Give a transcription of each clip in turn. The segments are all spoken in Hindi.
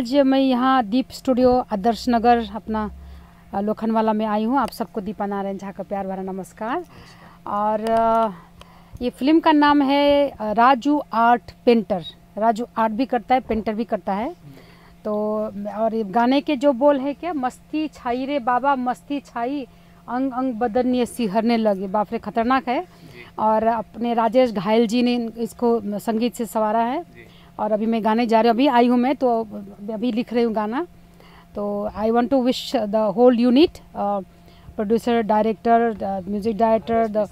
आज मैं यहाँ दीप स्टूडियो आदर्श नगर अपना लोखंडवाला में आई हूँ। आप सबको दीपा नारायण झा का प्यार भरा नमस्कार। और ये फिल्म का नाम है Raju art painter. Raju art भी करता है, पेंटर भी करता है। तो और ये गाने के जो बोल है क्या, मस्ती छाई रे बाबा मस्ती छाई, अंग अंग बदन ये सिहरने लगे। बाप रे, खतरनाक है। और अपने राजेश घायल जी ने इसको संगीत से संवारा है। और अभी मैं गाने जा रही हूँ, अभी आई हूँ मैं, तो अभी लिख रही हूँ गाना। तो I want to wish the whole unit, producer, director, music director, the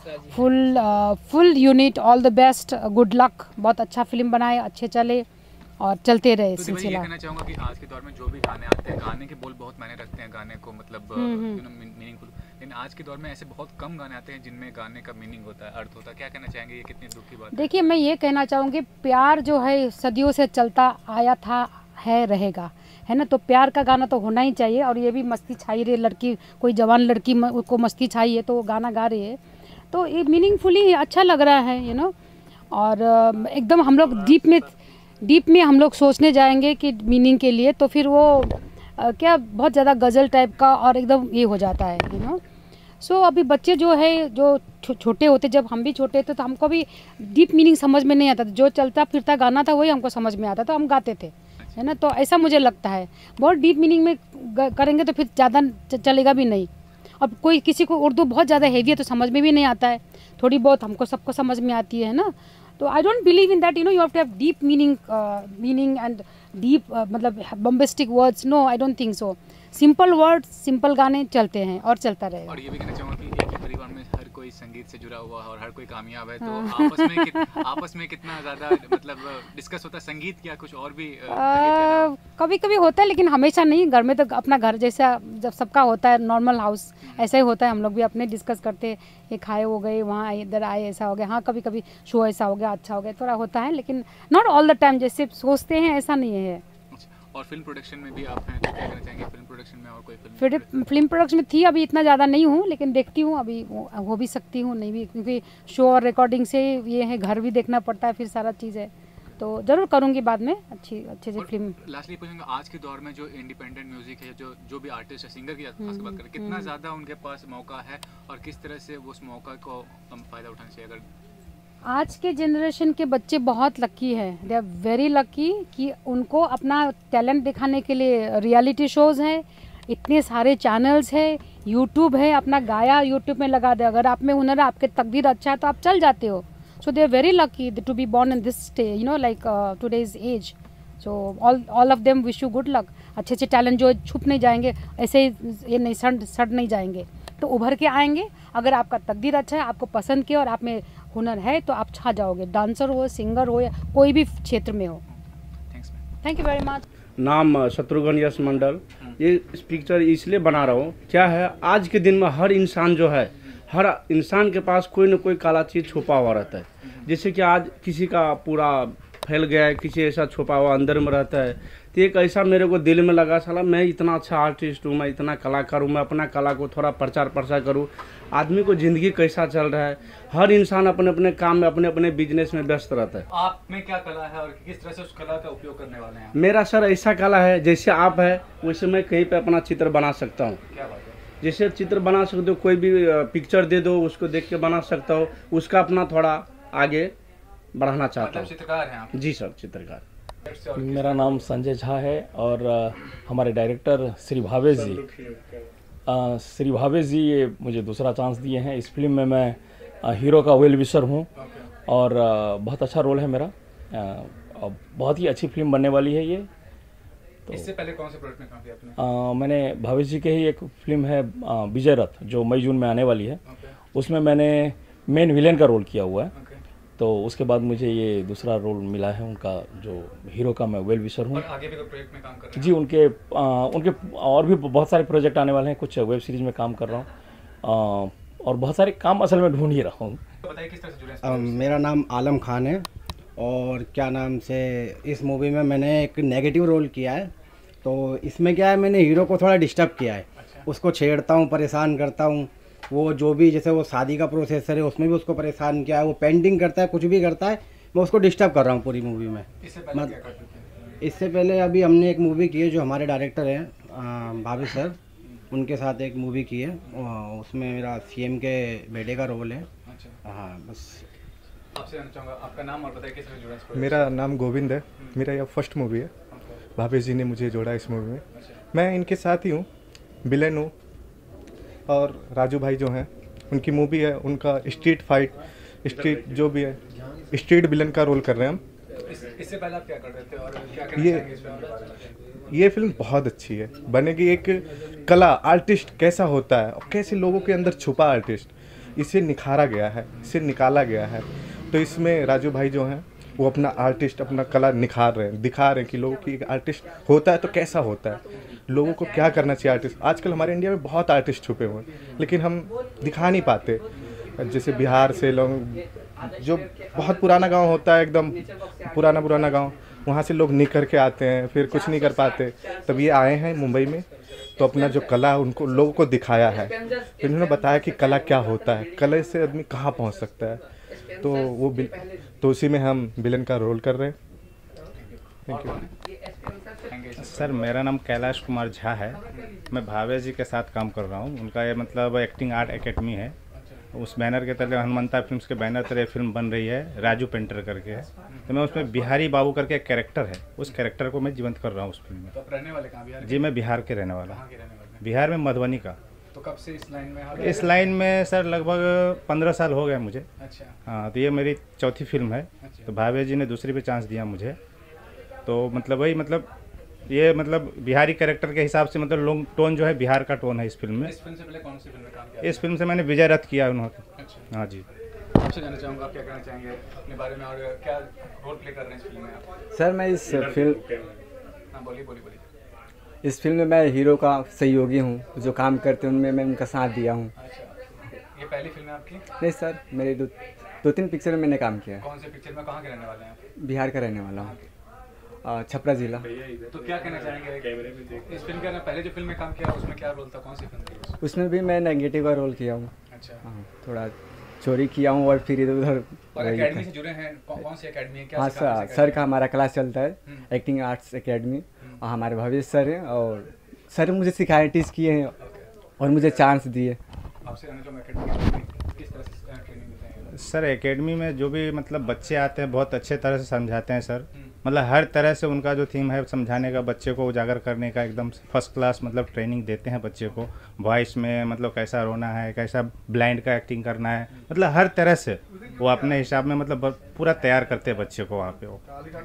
full unit, all the best, good luck. बहुत अच्छा फिल्म बनाए, अच्छे चले और चलते रहे तो सिलसिला। ये कहना चाहूँगा कि आज के दौर में जो भी गाने आते हैं, गाने के बोल बहुत मायने रखते हैं गाने को, मतलब मीनिंगफुल। लेकिन आज के दौर में ऐसे बहुत कम गाने आते हैं जिनमें गाने का मीनिंग होता है, अर्थ होता है। क्या कहना चाहेंगे, ये कितनी दुख की बात है? देखिए, मैं ये कहना चाहूँगी, प्यार जो है सदियों से चलता आया था, है, रहेगा, है ना। तो प्यार का गाना तो होना ही चाहिए। और ये भी मस्ती छाई रे, लड़की, कोई जवान लड़की को मस्ती छाई है तो वो गाना गा रही है, तो ये मीनिंगफुली अच्छा लग रहा है, यू नो। और एकदम हम लोग डीप में हम लोग सोचने जाएंगे कि मीनिंग के लिए, तो फिर वो क्या बहुत ज़्यादा गज़ल टाइप का और एकदम ये हो जाता है, यू नो। सो अभी बच्चे जो है, जो छोटे होते, जब हम भी छोटे थे तो हमको भी डीप मीनिंग समझ में नहीं आता था। जो चलता फिरता गाना था वही हमको समझ में आता था, हम गाते थे, है ना। तो ऐसा मुझे लगता है, बहुत डीप मीनिंग में करेंगे तो फिर ज़्यादा चलेगा भी नहीं। अब कोई किसी को उर्दू बहुत ज़्यादा हैवी है तो समझ में भी नहीं आता है, थोड़ी बहुत हमको सबको समझ में आती है ना। तो I don't believe in that, you know, you have to have deep meaning and deep मतलब bombastic words. No, I don't think so. Simple words, simple गाने चलते हैं और चलता रहेगा। और ये भी कहना चाहूँगा कि एक ही परिवार में हर कोई संगीत से जुड़ा हुआ है और हर कोई कामयाब है, तो आपस में कितना ज़्यादा मतलब डिस्कस होता है संगीत, क्या कुछ और भी? कभी कभी होता है, लेकिन हमेशा नहीं। घर में तो अपना घर जैसा जब सबका होता है, नॉर्मल हाउस ऐसा ही होता है। हम लोग भी अपने डिस्कस करते, ये खाए हो गए, वहाँ इधर आए, ऐसा हो गया। हाँ, कभी कभी शो ऐसा हो गया, अच्छा हो गया, थोड़ा होता है, लेकिन नॉट ऑल द टाइम जैसे सोचते हैं, ऐसा नहीं है। और फिल्म प्रोडक्शन में भी आप हैं, तो क्या कहना चाहेंगे फिल्म प्रोडक्शन में? और कोई फिल्म प्रोडक्शन में थी, अभी इतना ज़्यादा नहीं हूँ, लेकिन देखती हूँ, अभी हो भी सकती हूँ, नहीं भी, क्योंकि शो और रिकॉर्डिंग से ये है, घर भी देखना पड़ता है, फिर सारा चीज़ है, तो ज़रूर करूँगी बाद में अच्छे से फिल्म। लास्टली पूछूंगा, आज के दौर में जो इंडिपेंडेंट म्यूजिक है, जो भी आर्टिस्ट है, सिंगर की खास बात करें, कितना ज़्यादा उनके पास मौका है और किस तरह से उस मौका को फ़ायदा उठाना चाहिए? अगर आज के जनरेशन के बच्चे बहुत लकी है, दे आर वेरी लकी कि उनको अपना टैलेंट दिखाने के लिए रियलिटी शोज़ हैं, इतने सारे चैनल्स है, यूट्यूब है, अपना गाया यूट्यूब में लगा दे। अगर आप में हुनर है, आपके तकदीर अच्छा है तो आप चल जाते हो। So they are very lucky to be born in this state, you know, like today's age. So all of them wish you good luck. अच्छे अच्छे टैलेंट जो छुप नहीं जाएंगे, ऐसे ये नहीं सड़ नहीं जाएंगे, तो उभर के आएंगे। अगर आपका तकदीर अच्छा है, आपको पसंद किया और आप में हुनर है, तो आप छा जाओगे, डांसर हो, सिंगर हो, या कोई भी क्षेत्र में हो। Thank you very much. नाम शत्रुघ्न यश मंडल। ये पिक्चर इसलिए बना रहा हूँ, क्या है, आज के दिन में हर इंसान जो है, हर इंसान के पास कोई न कोई काला चीज़ छुपा हुआ रहता है। जैसे कि आज किसी का पूरा फैल गया है, किसी ऐसा छुपा हुआ अंदर में रहता है। तो एक ऐसा मेरे को दिल में लगा, साला मैं इतना अच्छा आर्टिस्ट हूँ, मैं इतना कलाकार हूँ, मैं अपना कला को थोड़ा प्रचार प्रसार करूँ। आदमी को ज़िंदगी कैसा चल रहा है, हर इंसान अपने अपने काम में, अपने अपने बिजनेस में व्यस्त रहता है। आप में क्या कला है और किस तरह से उस कला का उपयोग करने वाले हैं? मेरा सर ऐसा कला है, जैसे आप है वैसे मैं कहीं पे अपना चित्र बना सकता हूँ। क्या बात है? जैसे चित्र बना सकते हो, कोई भी पिक्चर दे दो, उसको देख के बना सकता हो, उसका अपना थोड़ा आगे बढ़ाना चाहता हूँ। चित्रकार हैं आप? जी सर, चित्रकार। मेरा नाम संजय झा है और हमारे डायरेक्टर श्री भावेश जी ये मुझे दूसरा चांस दिए हैं। इस फिल्म में मैं हीरो का वेल विशर हूँ और बहुत अच्छा रोल है मेरा। और बहुत ही अच्छी फिल्म बनने वाली है ये। तो इससे पहले कौन से प्रोजेक्ट में काम किया आपने? मैंने भावेश जी के ही एक फिल्म है विजय रथ, जो मई जून में आने वाली है। उसमें मैंने मेन विलेन का रोल किया हुआ है। तो उसके बाद मुझे ये दूसरा रोल मिला है उनका, जो हीरो का मैं वेल विशर हूँ। आगे भी कोई प्रोजेक्ट में काम कर रहे हैं? जी, उनके और भी बहुत सारे प्रोजेक्ट आने वाले हैं। कुछ वेब सीरीज में काम कर रहा हूँ और बहुत सारे काम असल में ढूंढ ही रहा हूँ। बताइए किस तरह से जुड़े? मेरा नाम आलम खान है और क्या नाम से इस मूवी में मैंने एक नेगेटिव रोल किया है। तो इसमें क्या है, मैंने हीरो को थोड़ा डिस्टर्ब किया है। उसको छेड़ता हूँ, परेशान करता हूँ। वो जो भी, जैसे वो शादी का प्रोसेसर है, उसमें भी उसको परेशान किया है। वो पेंटिंग करता है, कुछ भी करता है, मैं उसको डिस्टर्ब कर रहा हूँ पूरी मूवी में। इससे पहले क्या कर चुके हैं? इससे पहले अभी हमने एक मूवी की है, जो हमारे डायरेक्टर हैं भाभी सर, उनके साथ एक मूवी की है। उसमें मेरा सीएम के बेटे का रोल है। अच्छा, हाँ बस। आपसे जानना चाहूँगा आपका नाम और बताइए किससे जुड़ा है। मेरा नाम गोविंद है। मेरा यह फर्स्ट मूवी है। भाभी जी ने मुझे जोड़ा इस मूवी में। मैं इनके साथ ही हूँ, विलेन हूँ। और राजू भाई जो हैं, उनकी मूवी है, उनका स्ट्रीट फाइट, स्ट्रीट जो भी है, स्ट्रीट विलन का रोल कर रहे हैं हम। इससे पहले आप क्या कर रहे थे और क्या कहना चाहेंगे इस फिल्म के बारे में? ये फिल्म बहुत अच्छी है। बनेगी एक कला, आर्टिस्ट कैसा होता है और कैसे लोगों के अंदर छुपा आर्टिस्ट, इसे निखारा गया है, इसे निकाला गया है। तो इसमें राजू भाई जो हैं वो अपना आर्टिस्ट, अपना कला निखार रहे हैं, दिखा रहे हैं कि लोगों की एक आर्टिस्ट होता है तो कैसा होता है, लोगों को क्या करना चाहिए। आर्टिस्ट आजकल हमारे इंडिया में बहुत आर्टिस्ट छुपे हुए हैं, लेकिन हम दिखा नहीं पाते। जैसे बिहार से लोग, जो बहुत पुराना गांव होता है, एकदम पुराना गांव, वहाँ से लोग निकल के आते हैं, फिर कुछ नहीं कर पाते। तब ये आए हैं मुंबई में, तो अपना जो कला उनको लोगों को दिखाया है। फिर उन्होंने बताया कि कला क्या होता है, कला से आदमी कहाँ पहुँच सकता है। तो वो तो उसी में हम विलन का रोल कर रहे हैं। Thank you sir. मेरा नाम कैलाश कुमार झा है। मैं भावे जी के साथ काम कर रहा हूँ। उनका ये मतलब एक्टिंग आर्ट एकेडमी है। उस बैनर के तले, हनुमंता फिल्म्स के बैनर तले फिल्म बन रही है, राजू पेंटर करके है। तो मैं उसमें बिहारी बाबू करके एक कैरेक्टर है, उस कैरेक्टर को मैं जीवंत कर रहा हूँ उस फिल्म में। तो आप रहने वाले कहाँ बिहार के? जी मैं बिहार के रहने वाला कहाँ के रहने वाले? बिहार में मधुबनी का। तो कब से इस लाइन में आप? इस लाइन में सर लगभग 15 साल हो गए मुझे। अच्छा, हाँ, तो ये मेरी चौथी फिल्म है। तो भावे जी ने दूसरी पे चांस दिया मुझे। तो मतलब वही, मतलब ये मतलब बिहारी कैरेक्टर के हिसाब से, मतलब लोग टोन जो है बिहार का टोन है इस फिल्म में। इस फिल्म से पहले कौन सी फिल्म में काम किया? इस फिल्म से मैंने विजय रथ किया उन्होंने। अच्छा, हाँ जी। आपसे जानना चाहूँगा आप क्या कहना चाहेंगे अपने बारे में और क्या रोल प्ले कर रहे हैं इस फिल्म में आप? सर मैं इस फिल्म हाँ बोलिए। इस फिल्म में मैं हीरो का सहयोगी हूँ। जो काम करते हैं उनमें मैं उनका साथ दिया हूँ। अच्छा, ये पहली फिल्म है आपकी? नहीं सर, मेरे दो तीन पिक्चर में मैंने काम किया है। कौन से पिक्चर में? कहाँ के रहने वाले हैं आप? बिहार का रहने वाला हूँ, छपरा जिला। तो क्या कहना चाहेंगे इस फिल्म का? पहले जो फिल्म में काम किया उसमें क्या रोल था, कौन सी फिल्म थी? उसमें भी मैं नेगेटिव का रोल किया हूँ। अच्छा, हाँ, थोड़ा चोरी किया हूँ और फिर इधर उधर। और एकेडमी से जुड़े हैं? कौन सी एकेडमी है? क्या हाँ सिखाते हैं सर का हमारा क्लास चलता है, एक्टिंग आर्ट्स एकेडमी। और हमारे भविष्य सर हैं, और सर मुझे सिखाए, टीच किए हैं और मुझे चांस दिए। आपसे जानना चाहूँगा एकेडमी किस तरह से ट्रेनिंग देते हैं? सर एकेडमी में जो भी मतलब बच्चे आते हैं बहुत अच्छे तरह से समझाते हैं सर। मतलब हर तरह से उनका जो थीम है समझाने का, बच्चे को उजागर करने का, एकदम फर्स्ट क्लास मतलब ट्रेनिंग देते हैं बच्चे को। वॉइस में मतलब कैसा रोना है, कैसा ब्लाइंड का एक्टिंग करना है, मतलब हर तरह से वो अपने हिसाब में मतलब पूरा तैयार करते हैं बच्चे को वहाँ पे वो।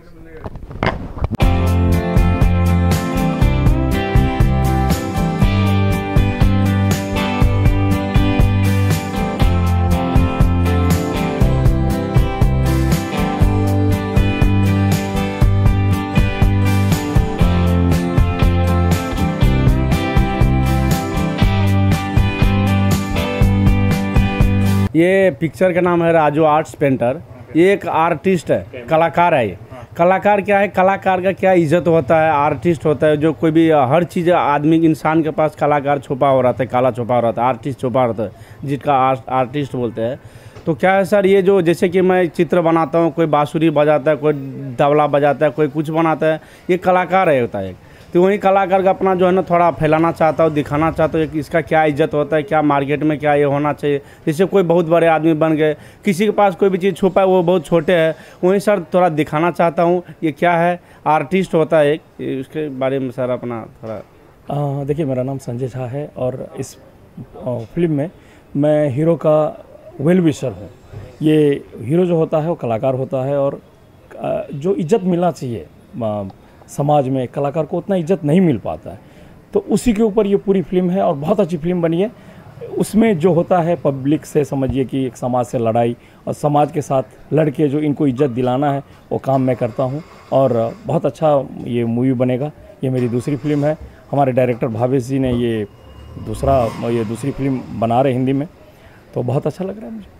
ये पिक्चर का नाम है राजू आर्ट्स पेंटर। ये एक आर्टिस्ट है, कलाकार है। ये कलाकार क्या है, कलाकार का क्या इज्जत होता है, आर्टिस्ट होता है जो कोई भी हर चीज़ आदमी इंसान के पास कलाकार छुपा हो रहता है, काला छुपा हो रहता है, आर्टिस्ट छुपा रहता है, जिसका आर्टिस्ट बोलते हैं। तो क्या है सर, ये जो जैसे कि मैं चित्र बनाता हूँ, कोई बांसुरी बजाता है, कोई तबला बजाता है, कोई कुछ बनाता है, ये कलाकार है होता है। तो वही कलाकार का अपना जो है ना थोड़ा फैलाना चाहता हूँ, दिखाना चाहता हूँ कि इसका क्या इज्जत होता है, क्या मार्केट में क्या ये होना चाहिए। जैसे कोई बहुत बड़े आदमी बन गए, किसी के पास कोई भी चीज़ छुपा है वो बहुत छोटे है, वहीं सर थोड़ा दिखाना चाहता हूँ ये क्या है, आर्टिस्ट होता है एक, उसके बारे में सर अपना थोड़ा। देखिए मेरा नाम संजय झा है और इस फिल्म में मैं हीरो का वेल विशर हूँ। ये हीरो जो होता है वो कलाकार होता है, और जो इज्जत मिलना चाहिए समाज में कलाकार को उतना इज्जत नहीं मिल पाता है, तो उसी के ऊपर ये पूरी फिल्म है और बहुत अच्छी फिल्म बनी है। उसमें जो होता है पब्लिक से, समझिए कि एक समाज से लड़ाई और समाज के साथ लड़के जो इनको इज्जत दिलाना है वो काम मैं करता हूँ, और बहुत अच्छा ये मूवी बनेगा। ये मेरी दूसरी फिल्म है। हमारे डायरेक्टर भावेश जी ने ये दूसरी फिल्म बना रहे हिंदी में, तो बहुत अच्छा लग रहा है मुझे।